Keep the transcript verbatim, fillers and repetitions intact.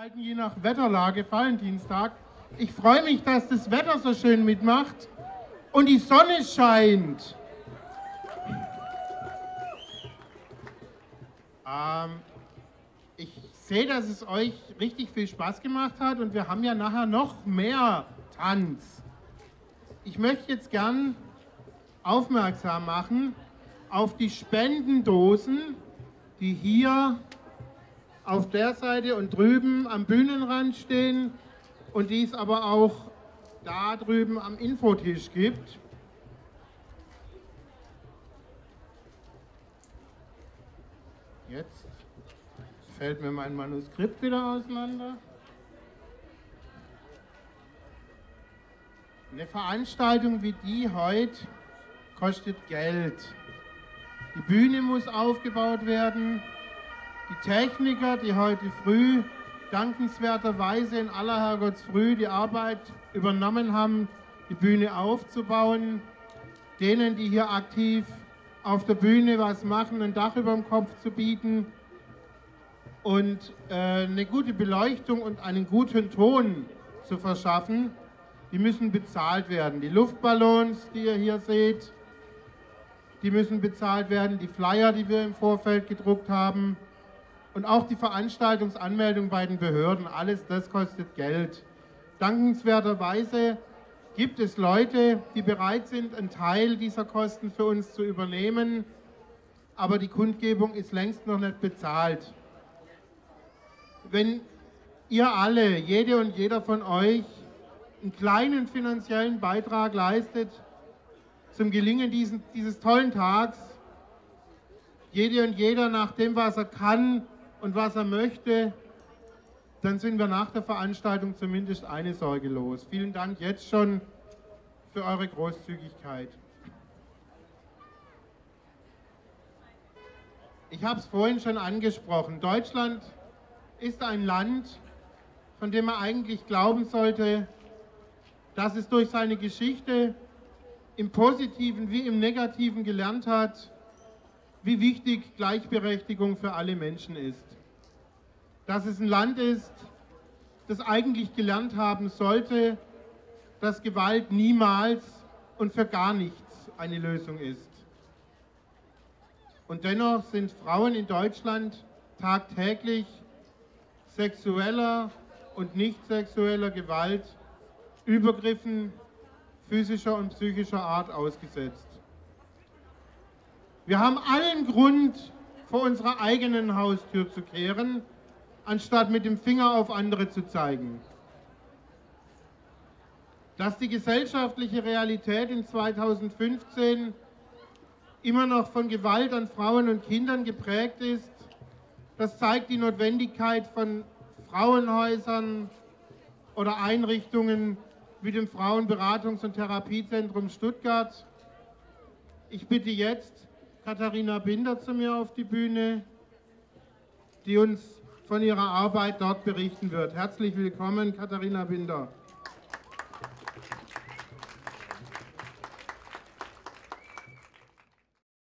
Veranstalten je nach Wetterlage Valentinstag. Ich freue mich, dass das Wetter so schön mitmacht und die Sonne scheint. Ähm, ich sehe, dass es euch richtig viel Spaß gemacht hat und wir haben ja nachher noch mehr Tanz. Ich möchte jetzt gern aufmerksam machen auf die Spendendosen, die hier auf der Seite und drüben am Bühnenrand stehen und die es aber auch da drüben am Infotisch gibt. Jetzt fällt mir mein Manuskript wieder auseinander. Eine Veranstaltung wie die heute kostet Geld. Die Bühne muss aufgebaut werden. Die Techniker, die heute früh dankenswerterweise in aller Herrgottsfrüh die Arbeit übernommen haben, die Bühne aufzubauen, denen, die hier aktiv auf der Bühne was machen, ein Dach über dem Kopf zu bieten und äh, eine gute Beleuchtung und einen guten Ton zu verschaffen, die müssen bezahlt werden. Die Luftballons, die ihr hier seht, die müssen bezahlt werden, die Flyer, die wir im Vorfeld gedruckt haben, und auch die Veranstaltungsanmeldung bei den Behörden, alles das kostet Geld. Dankenswerterweise gibt es Leute, die bereit sind, einen Teil dieser Kosten für uns zu übernehmen, aber die Kundgebung ist längst noch nicht bezahlt. Wenn ihr alle, jede und jeder von euch, einen kleinen finanziellen Beitrag leistet zum Gelingen diesen, dieses tollen Tags, jede und jeder nach dem, was er kann und was er möchte, dann sind wir nach der Veranstaltung zumindest eine Sorge los. Vielen Dank jetzt schon für eure Großzügigkeit. Ich habe es vorhin schon angesprochen. Deutschland ist ein Land, von dem man eigentlich glauben sollte, dass es durch seine Geschichte im Positiven wie im Negativen gelernt hat, wie wichtig Gleichberechtigung für alle Menschen ist. Dass es ein Land ist, das eigentlich gelernt haben sollte, dass Gewalt niemals und für gar nichts eine Lösung ist. Und dennoch sind Frauen in Deutschland tagtäglich sexueller und nicht sexueller Gewalt, Übergriffen physischer und psychischer Art ausgesetzt. Wir haben allen Grund, vor unserer eigenen Haustür zu kehren, anstatt mit dem Finger auf andere zu zeigen. Dass die gesellschaftliche Realität in zweitausendfünfzehn immer noch von Gewalt an Frauen und Kindern geprägt ist, das zeigt die Notwendigkeit von Frauenhäusern oder Einrichtungen wie dem Frauenberatungs- und Therapiezentrum Stuttgart. Ich bitte jetzt Katharina Binder zu mir auf die Bühne, die uns von ihrer Arbeit dort berichten wird. Herzlich willkommen, Katharina Binder.